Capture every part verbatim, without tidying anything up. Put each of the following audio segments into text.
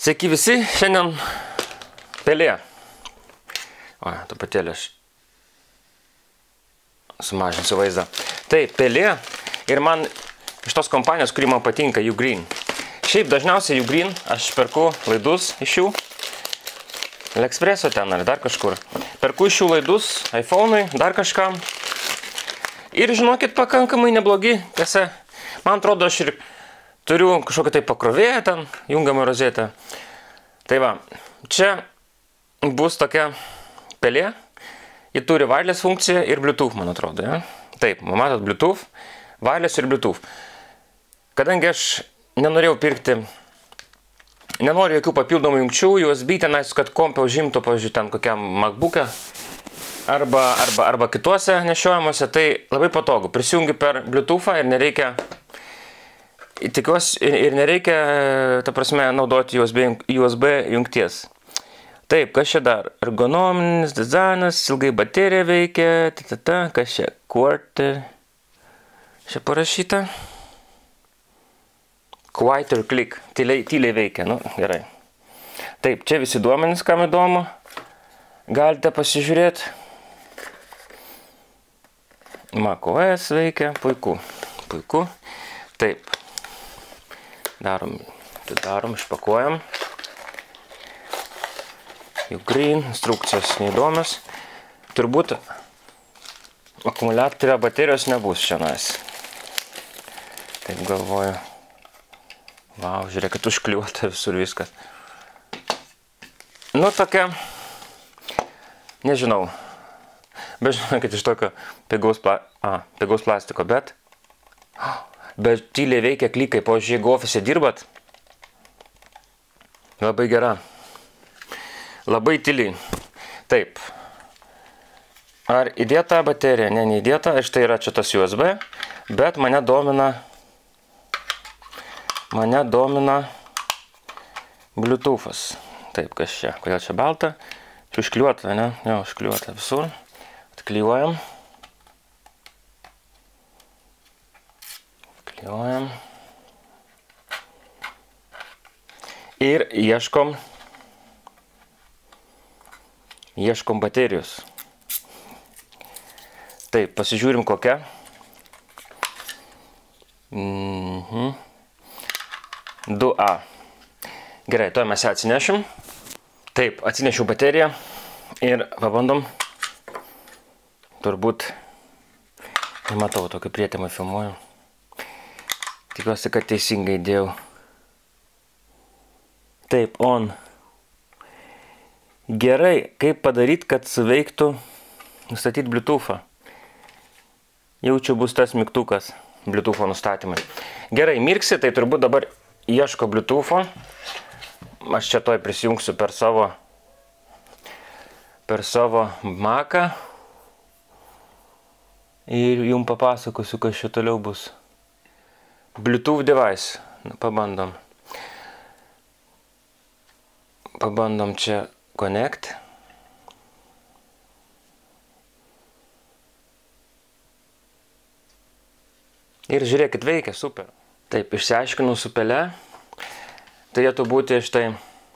Sveiki visi, šiandien pelė. O, truputėlį aš sumažinsiu vaizdą. Tai pelė ir man iš tos kompanijos, kuri man patinka, Ugreen. Šiaip dažniausiai Ugreen aš perku laidus iš jų. L'Expresso ten ar dar kažkur. Perku iš jų laidus, iPhone'ui, dar kažkam. Ir žinokit, pakankamai neblogi. Tiesa, man atrodo, aš ir turiu kažkokią tai pakrovėją ten, jungiamą rozetę. Tai va, čia bus tokia pelė. Ji turi wireless funkciją ir Bluetooth, man atrodo. Ja? Taip, matot, Bluetooth, wireless ir Bluetooth. Kadangi aš nenorėjau pirkti, nenoriu jokių papildomų jungčių, U S B tenais, kad kompę užimtų, pavyzdžiui, ten kokiam MacBook'e arba, arba, arba kituose nešiojimuose, tai labai patogu. Prisijungi per Bluetooth'ą ir nereikia, tikiuosi, ir nereikia, ta prasme, naudoti U S B, U S B jungties. Taip, kas čia dar? Ergonominis dizainas, ilgai baterija veikia, tata, kas čia? Quarter. Čia parašyta. Quieter click. Tyliai, tyliai veikia, nu, gerai. Taip, čia visi duomenys, kam įdomu. Galite pasižiūrėti. macOS veikia, puiku, puiku. Taip. Darom, tai darom, išpakuojam. Ugreen, instrukcijos neįdomios. Turbūt akumuliatorio baterijos nebus šiandien. Taip galvoju. Vau, žiūrėkit, užkliuota visur viskas. Nu, tokia, nežinau, bet žinokit, iš tokio pigaus, pla... A, pigaus plastiko, bet, bet tyliai veikia klikai, pavyzdžiui, jeigu ofise dirbat, labai gera. Labai tyliai. Taip. Ar įdėta baterija? Ne, neįdėta. Štai yra čia tas U S B. Bet mane domina mane domina Bluetooth'as. Taip, kas čia? Kodėl čia balta? Čia užkliuota, ne? Jo, užkliuota visur. Atklijuojam. Atklijuojam. Ir ieškom Ieškom baterijos. Taip, pasižiūrim kokią. Mhm. du A. Gerai, to mes ją atsinešim. Taip, atsinešiau bateriją. Ir pabandom. Turbūt nematau, tokį prietimą filmuoju. Tikiuosi, kad teisingai dėjau. Taip, on. Gerai, kaip padaryti, kad suveiktų nustatyti Bluetooth'ą. Jaučiu bus tas mygtukas Bluetooth'o nustatymai. Gerai, mirksi, tai turbūt dabar ieško Bluetooth'o. Aš čia toj prisijungsiu per savo per savo Mac'ą. Ir jums papasakosiu, kas čia toliau bus. Bluetooth device. Na, pabandom. Pabandom čia Connect. Ir žiūrėkit, veikia, super. Taip, išsiaiškinau su pele. Turėtų būti štai.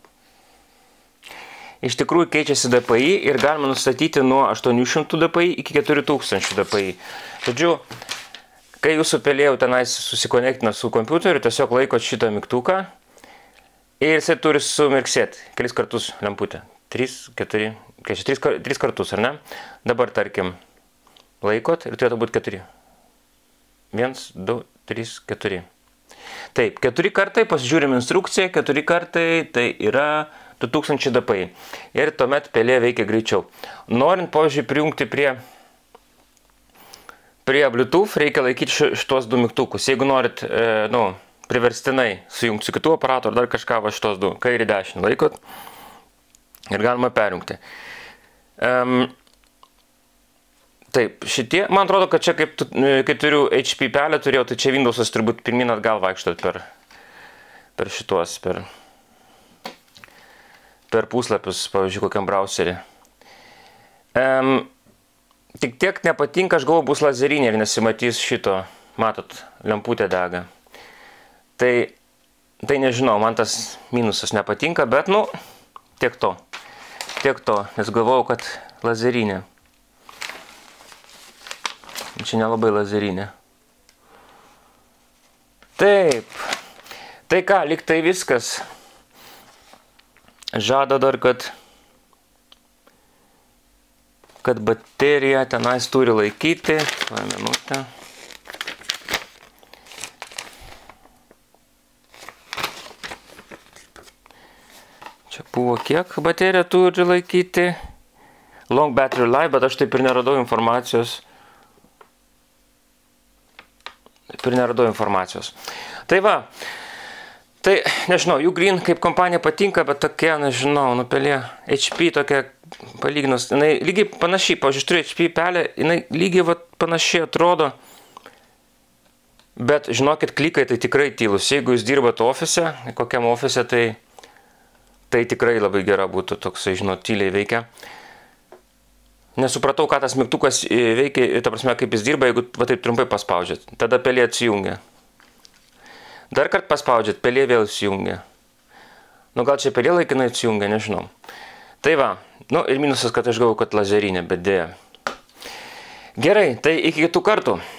Iš tikrųjų keičiasi D P I ir galima nustatyti nuo aštuonių šimtų D P I iki keturių tūkstančių D P I. Žodžiu, kai jūsų pelė jau tenais susikonektina su kompiuteriu, tiesiog laikot šitą mygtuką. Ir jisai turi sumirksėti kelis kartus lemputę. Tris, keturi, tris, tris kartus, ar ne? Dabar, tarkim, laikot ir turėtų būti keturi. Viens, du, trys, keturi. Taip, keturi kartai, pasižiūrim instrukciją, keturi kartai, tai yra du tūkstančiai D P I. Ir tuomet pelė veikia greičiau. Norint, pavyzdžiui, prijungti prie, prie Bluetooth, reikia laikyti šitos du mygtukus. Jeigu norit, e, nu, priverstinai sujungti su kitų aparatų ar dar kažką, va šitos du, kairį dešinį laikot ir galima perjungti. Um, taip, šitie, man atrodo, kad čia kaip, kai turiu H P pelę turėjau, tai čia Windows'as turbūt pirmin atgal vaikštot per, per šituos, per, per puslapius, pavyzdžiui, kokiam browserį. Um, tik tiek nepatinka, aš galvoju, bus lazerinė ir nesimatys šito, matot, lemputė dega. Tai Tai nežinau, man tas minusas nepatinka, bet, nu, tiek to. Tiek to, nes galvojau, kad lazerinė. Čia nelabai lazerinė. Taip. Tai ką, lyg tai viskas. Žada dar, kad kad baterija tenais turi laikyti. Va, minutę. Čia buvo kiek baterija turi laikyti. Long battery life, bet aš taip ir neradau informacijos. Taip ir neradau informacijos. Tai va, tai nežinau, Ugreen kaip kompanija patinka, bet tokia, nežinau, nu pelė H P tokia palyginus. Jinai lygiai panašiai, pavyzdžiui, turiu H P pelę, jinai lygiai va, panašiai atrodo. Bet žinokit, klikai tai tikrai tylus. Jeigu jūs dirbate ofise, kokiam ofise, tai, tai tikrai labai gera būtų toksai, žinot, tyliai veikia. Nesupratau, ką tas mygtukas veikia, ta prasme, kaip jis dirba, jeigu va taip trumpai paspaudžiat. Tada pelė atsijungia. Dar kart paspaudžiat, pelė vėl atsijungia. Nu, gal čia pelė laikinai atsijungia, nežinau. Tai va, nu ir minusas, kad aš galvoju, kad lazerinė, bet dėja. Gerai, tai iki kitų kartų.